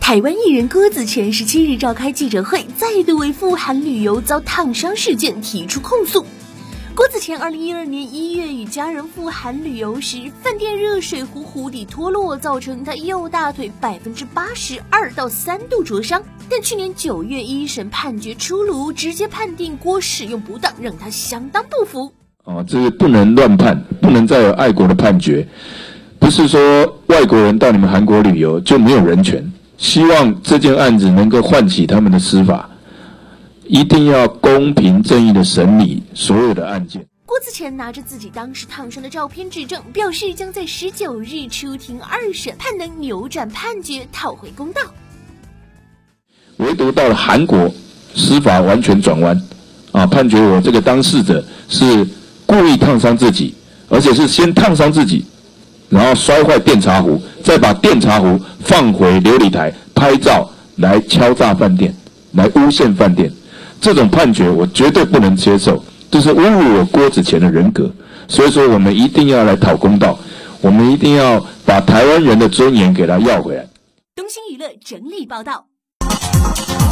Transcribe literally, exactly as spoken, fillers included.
台湾艺人郭子乾十七日召开记者会，再度为富含旅游遭烫伤事件提出控诉。郭子乾二零一二年一月与家人赴韩旅游时，饭店热水壶壶底脱落，造成他右大腿百分之八十二到三度灼伤。但去年九月一审判决出炉，直接判定郭使用不当，让他相当不服。 哦，这个不能乱判，不能再有爱国的判决。不是说外国人到你们韩国旅游就没有人权。希望这件案子能够唤起他们的司法，一定要公平正义的审理所有的案件。 郭子乾拿着自己当时烫伤的照片指证，表示将在十九日出庭二审，盼能扭转判决，讨回公道。 唯独到了韩国，司法完全转弯，啊，判决我这个当事者是故意烫伤自己，而且是先烫伤自己，然后摔坏电茶壶，再把电茶壶放回流理台拍照来敲诈饭店，来诬陷饭店。这种判决我绝对不能接受，这是侮辱我郭子乾的人格。所以说我们一定要来讨公道，我们一定要把台湾人的尊严给他要回来。 东兴娱乐整理报道。